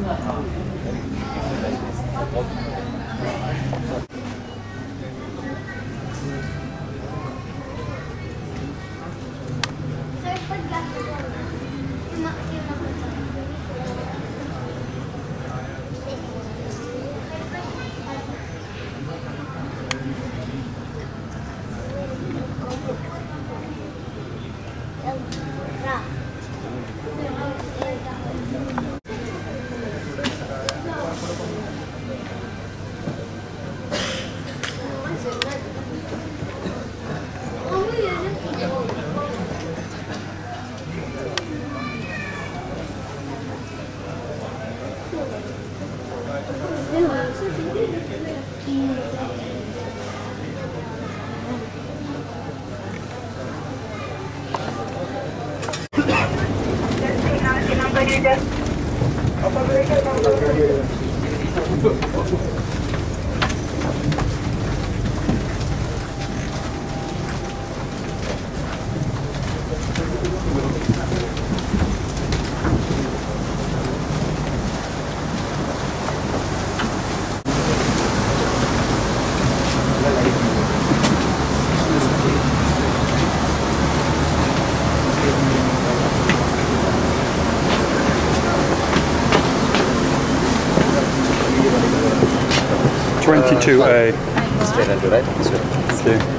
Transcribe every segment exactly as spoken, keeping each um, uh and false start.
twenty-two A. Straight and right? Thank you.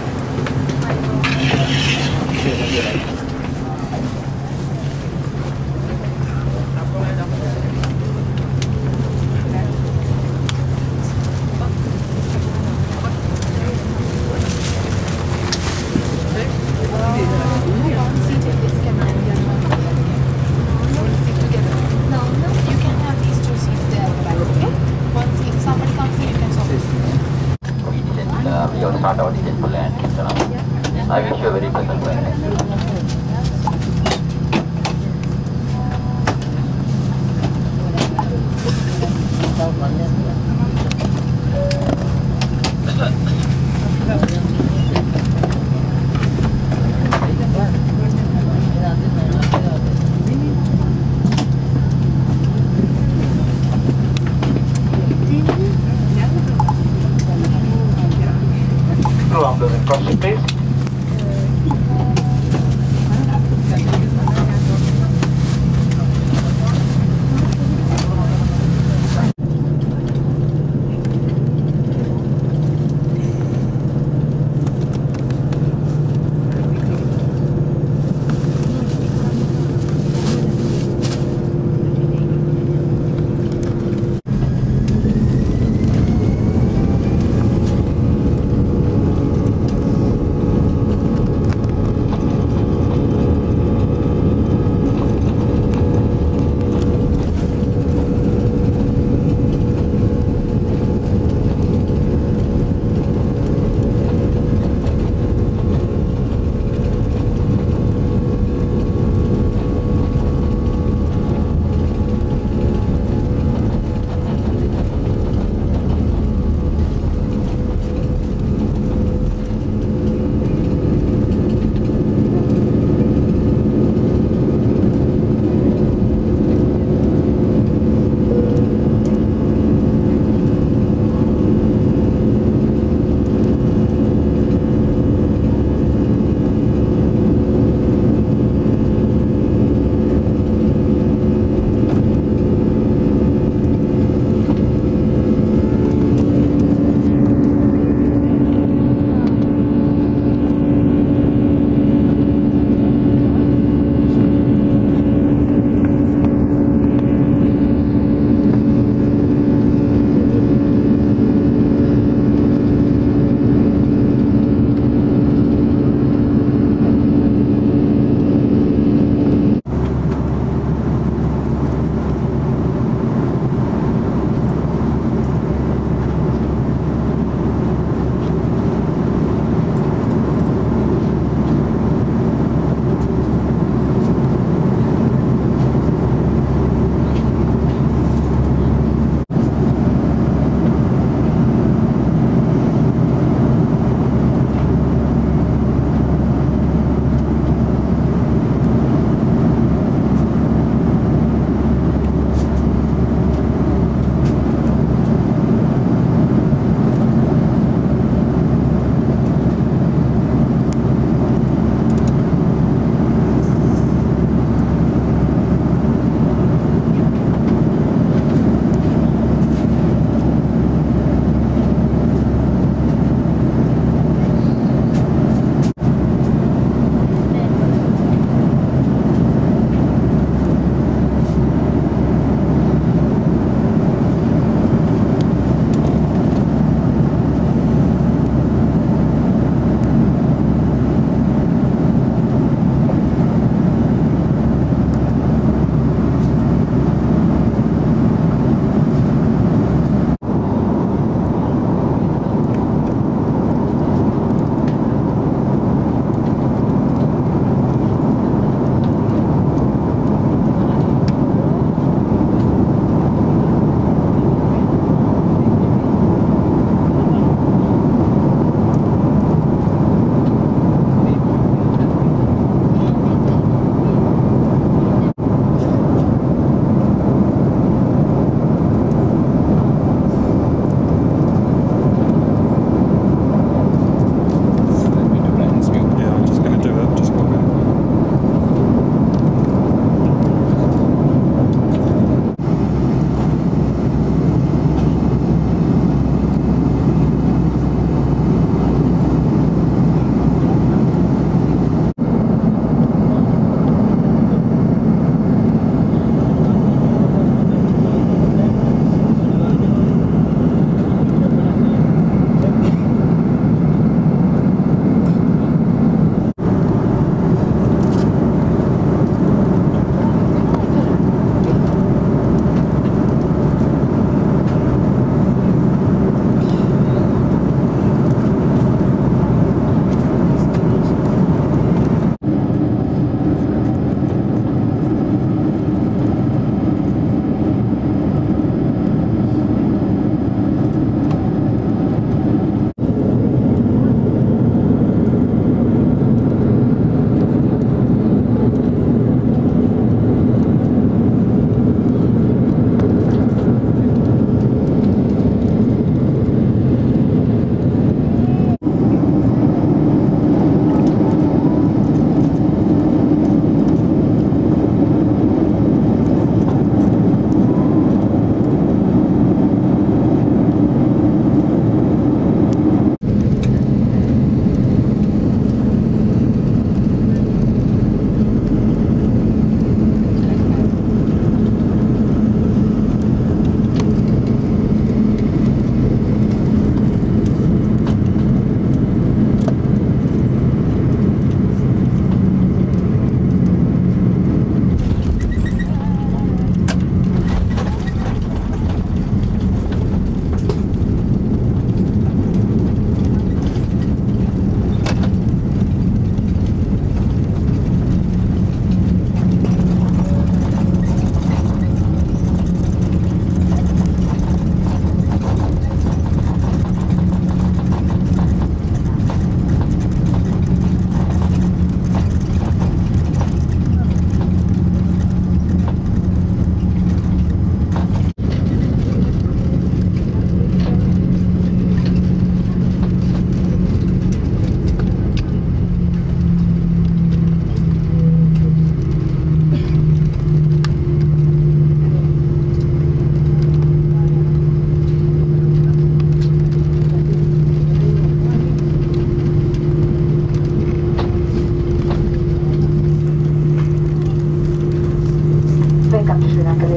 I wish you a very pleasant ride. Crossing, please.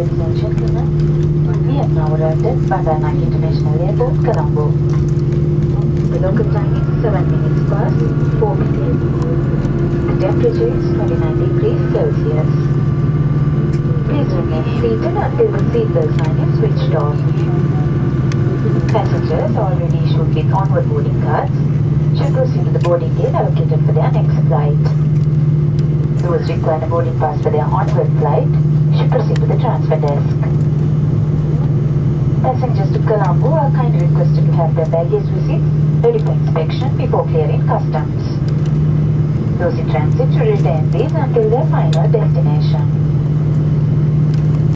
Ladies and gentlemen, we have now arrived at Bandar International Airport, Colombo. The local time is seven minutes past four p m The temperature is twenty-nine degrees Celsius. Please remain seated until the seatbelt sign is switched off. Passengers already issued with onward boarding cards should proceed to the boarding gate allocated for their next flight. Those requiring a boarding pass for their onward flight should proceed to the transfer desk. Passengers to Colombo are kindly requested to have their baggage receipts ready for inspection before clearing customs. Those in transit should retain these until their final destination.